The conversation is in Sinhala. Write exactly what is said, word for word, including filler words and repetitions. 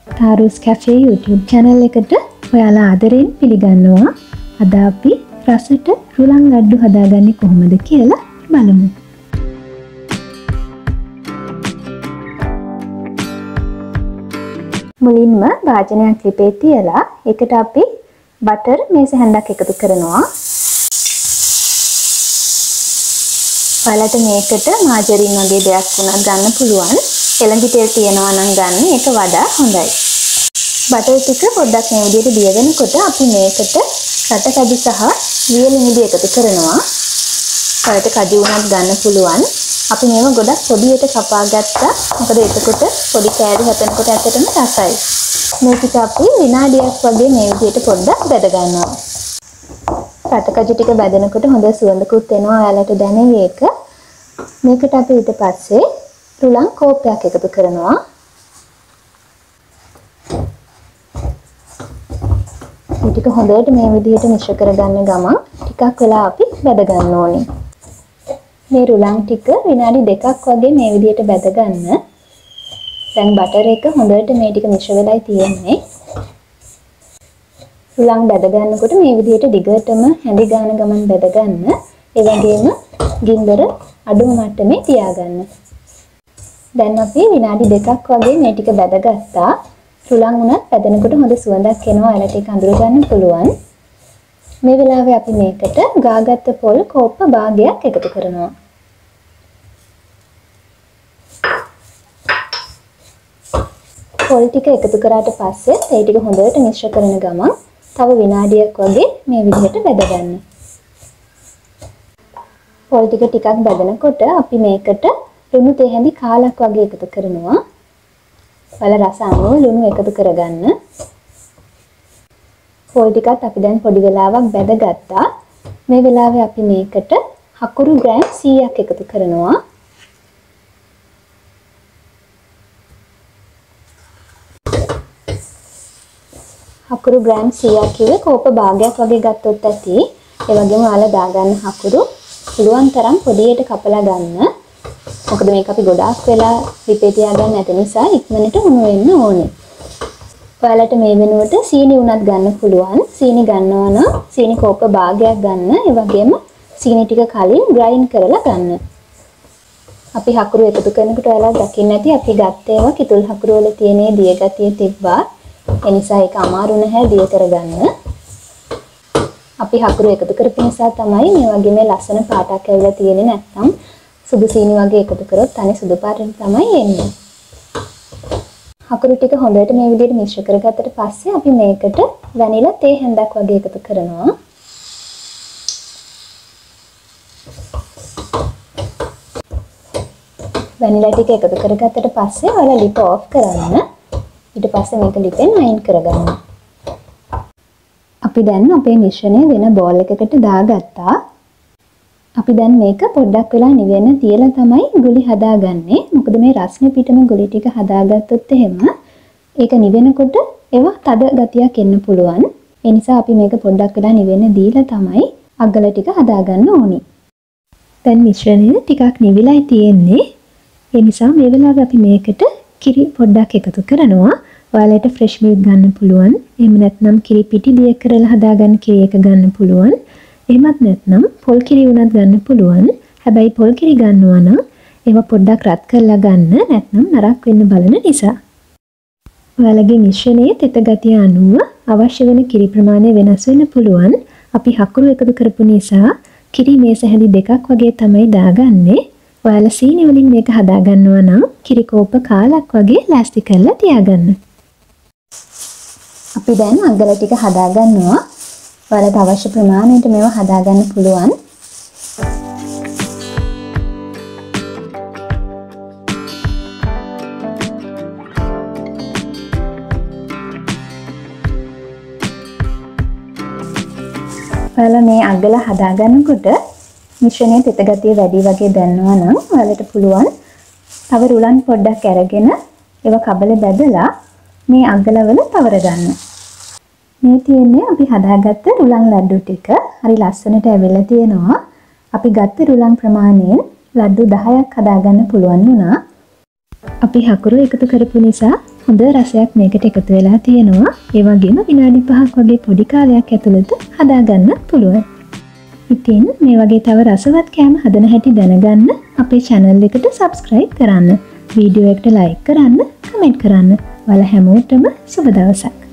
තාරුස් කැෆේ YouTube channel එකට ඔයාලා ආදරෙන් පිළිගන්නවා. අද අපි රසට රුලන් ලඩ්ඩු හදාගන්නේ කොහොමද කියලා බලමු. මුලින්ම භාජනයක් ලිපේ තියලා ඒකට අපි බටර් මේස හැන්දක් එකතු කරනවා. ඔයාලට මේකට මාජරින් වගේ දෙයක් වුණත් ගන්න පුළුවන්. එළඹි තෙල් තියනවා නම් ගන්න ඒක වඩා හොඳයි. බටර් ටික පොඩ්ඩක් මේ විදිහට දිය වෙනකොට අපි මේකට රට කජු සහ වියලි මිදි එකතු කරනවා. ඔයාලට කජු වුණත් ගන්න පුළුවන්. අපි මේව ගොඩක් පොඩියට කපා ගත්තා. මොකද එතකොට පොඩි කෑලි හැපෙනකොට ඇත්තටම රසයි. මේක අපි විනාඩියක් වගේ මේ විදිහට පොඩ්ඩක් බැද ගන්නවා. රට කජු ටික බැදෙනකොට හොඳ සුවඳකුත් එනවා. ඔයාලට දැනෙයි ඒක. මේකට අපි ඊට පස්සේ රුලන් කෝප්පයක් එකතු කරනවා. මේ ටික හොඳට මේ විදිහට මිශ්‍ර කරගන්න ගමන් ටිකක් වෙලා අපි බැද ගන්න ඕනේ. මේ රුලන් ටික විනාඩි දෙකක් වගේ මේ විදිහට බැද ගන්න. දැන් බටර් එක හොඳට මේ ටික මිශ්‍ර වෙලායි තියෙන්නේ. රුලන් බැද ගන්නකොට මේ විදිහට දිගටම හැඳි ගන්න ගමන් බැද ගන්න. ඒ වගේම ගින්දර අඩුම මට්ටමේ තියාගන්න. දැන් අපි විනාඩි දෙකක් වගේ මේ ටික බැදගත්තා. රුලන් උනත් බැදෙනකොට හොඳ සුවඳක් එනවා. ඔයාලට ඒක අඳුර ගන්න පුළුවන්. මේ වෙලාවේ අපි මේකට ගාගත්ත පොල් කෝප්ප භාගයක් එකතු කරනවා. පොල් ටික එකතු කරාට පස්සේ ඒ ටික හොඳට මිශ්‍ර කරන ගමන් තව විනාඩියක් වගේ මේ විදිහට බැද ගන්න. පොල් ටික ටිකක් බැදෙනකොට අපි මේකට ලුණු තේ හැඳි කාලක් වගේ එකතු කරනවා. ඔයාලා රස අනුව ලුණු එකතු කරගන්න. පොල් ටිකත් අපි දැන් පොඩි වෙලාවක් බැදගත්තා. මේ වෙලාවේ අපි මේකට හකුරු ග්‍රෑම් සීයක් එකතු කරනවා. හකුරු ග්‍රෑම් සීයක් කිව්වේ කෝප භාගයක් වගේ ගත්තොත් ඇති. ඒ වගේම ඔයාලා දාගන්න හකුරු පුළුවන් තරම් පොඩියට කපලා ගන්න. මොකද මේක අපි ගොඩාක් වෙලා ලිපේ තියාගන්න නැති නිසා ඉක්මනට උණු වෙන්න ඕනේ. ඔයාලට මේ වෙනුවට සීනි උනත් ගන්න පුළුවන්. සීනි ගන්නවා නම් සීනි කෝප භාගයක් ගන්න. ඒ වගේම සීනි ටික කලින් ග්‍රයින්ඩ් කරලා ගන්න. අපි හකුරු එකතු කරනකොට ඔයාලා දකින්න ඇති අපි ගත්ත ඒවා කිතුල් හකුරු වල තියෙන දිය ගතිය තිබ්බා. ඒ නිසා ඒක අමාරු නැහැ දිය කරගන්න. අපි හකුරු එකතු කරපු නිසා තමයි මේ වගේ මේ ලස්සන පාටක් ඇවිල්ලා තියෙන්නේ. නැත්නම් සුදු සීනි වගේ එකතු කරොත් තනි සුදු පාටෙන් තමයි එන්නේ. හකුරු ටික හොඳට මේ විදිහට මිශ්‍ර කරගත්තට පස්සේ අපි මේකට වැනිලා තේ හැන්දක් වගේ එකතු කරනවා. වැනිලා ටික එකතු කරගත්තට පස්සේ ඔයාලා ලිප ඔෆ් කරන්න. ඊට පස්සේ මේක ලිපෙන් අයින් කරගන්න. අපි දැන් අපේ මිශ්‍රණය වෙන බෝල් එකකට දාගත්තා. අපි දැන් මේක පොඩ්ඩක් වෙලා නිවෙන්න තියලා තමයි ගුලි හදාගන්නේ. මොකද මේ රස්නේ පිටම ගුලි ටික හදාගත්තොත් එහෙම ඒක නිවෙනකොට ඒවා තද ගතියක් එන්න පුළුවන්. ඒ නිසා අපි මේක පොඩ්ඩක් වෙලා නිවෙන්න දීලා තමයි අග්ගල ටික හදාගන්න ඕනි. දැන් මිශ්‍රණය ටිකක් නිවිලයි තියෙන්නේ. ඒ නිසා මේ වෙලාවේ අපි මේකට කිරි පොඩ්ඩක් එකතු කරනවා. ඔයාලට ෆ්‍රෙෂ් මිල්ක් ගන්න පුළුවන්. එහෙම නැත්නම් කිරි පිටි දිය කරලා හදාගන්න කිරි එක ගන්න පුළුවන්. එහෙමත් නැත්නම් පොල් කිරි උනත් ගන්න පුළුවන්. හැබැයි පොල් කිරි ගන්නවා නම් ඒවා පොඩ්ඩක් රත් කරලා ගන්න. නැත්නම් නරක් වෙන්න බලන නිසා. ඔයාලගේ මිශ්‍රණයේ තෙත ගතිය අනුව අවශ්‍ය වෙන කිරි ප්‍රමාණය වෙනස් වෙන්න පුළුවන්. අපි හකුරු එකතු කරපු නිසා කිරි මේස හැඳි දෙකක් වගේ තමයි දාගන්නේ. ඔයාලා සීනි වලින් මේක හදා ගන්නවා නම් කිරි කෝප කාලක් වගේ ලෑස්ති කරලා තියාගන්න. අපි දැන් අග්ගල ටික හදා ගන්නවා. ඔයාලට අවශ්‍ය ප්‍රමාණයට මේවා හදා ගන්න පුළුවන්. ඔයාලා මේ අග්ගල හදා ගන්නකොට මිශ්‍රණයේ තෙත ගතිය වැඩි වගේ දැනනවා නම් ඔයාලට පුළුවන් තව රුලන් පොඩ්ඩක් අරගෙන ඒවා කබල බැදලා මේ අග්ගලවල තවර ගන්න. මේ තියෙන්නේ අපි හදාගත්ත රුලන් ලඩු ටික. හරි ලස්සනට ඇවිල්ලා තියෙනවා. අපි ගත්ත රුලන් ප්‍රමාණයෙන් ලඩු දහයක් හදාගන්න පුළුවන් වුණා. අපි හකුරු එකතු කරපු නිසා හොඳ රසයක් මේකට එකතු වෙලා තියෙනවා. ඒ වගේම විනාඩි පහක් වගේ පොඩි කාලයක් ඇතුළත හදාගන්න පුළුවන්. ඉතින් මේ වගේ තව රසවත් කෑම හදන හැටි දැනගන්න අපේ channel එකට subscribe කරන්න. වීඩියෝ එකට like කරන්න, comment කරන්න. ඔයාලා හැමෝටම සුබ දවසක්.